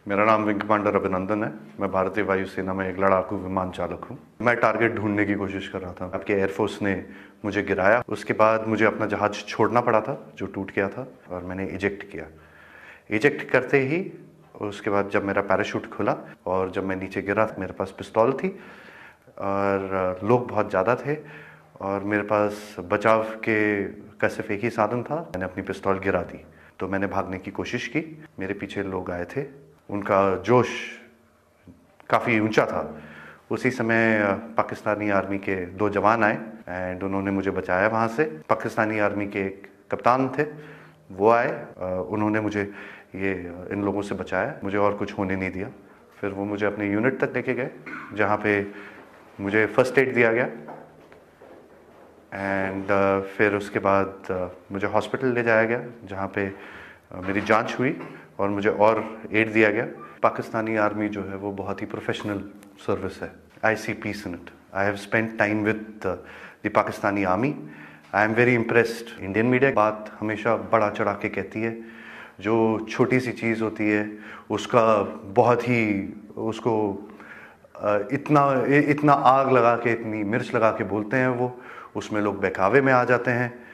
मेरा नाम wing commander अभिनंदन है। मैं भारतीय वायुसेना में एक लड़ाकू विमान चालक हूँ। मैं टारगेट ढूंढने की कोशिश कर रहा था। आपके एयरफोर्स ने मुझे गिराया। उसके बाद मुझे अपना जहाज छोड़ना पड़ा था जो टूट गया था, और मैंने इजेक्ट किया। इजेक्ट करते ही उसके बाद जब मेरा पैराशूट खुला और जब मैं नीचे गिरा, मेरे पास पिस्तौल थी और लोग बहुत ज़्यादा थे और मेरे पास बचाव का सिर्फ एक ही साधन था। मैंने अपनी पिस्तौल गिरा दी तो मैंने भागने की कोशिश की। मेरे पीछे लोग आए थे, उनका जोश काफ़ी ऊंचा था। उसी समय पाकिस्तानी आर्मी के 2 जवान आए एंड उन्होंने मुझे बचाया वहाँ से। पाकिस्तानी आर्मी के एक कप्तान थे, वो आए, उन्होंने मुझे इन लोगों से बचाया, मुझे और कुछ होने नहीं दिया। फिर वो मुझे अपने यूनिट तक लेके गए जहाँ पे मुझे फर्स्ट एड दिया गया एंड फिर उसके बाद मुझे हॉस्पिटल ले जाया गया जहाँ पे मेरी जांच हुई और मुझे और एड दिया गया। पाकिस्तानी आर्मी जो है वो बहुत ही प्रोफेशनल सर्विस है। I see peace in it. I have spent time with the Pakistani army. I am very impressed. Indian media बात हमेशा बढ़ा चढ़ा के कहती है। जो छोटी सी चीज़ होती है उसका बहुत ही उसको इतना आग लगा के, इतनी मिर्च लगा के बोलते हैं वो, उसमें लोग बहकावे में आ जाते हैं।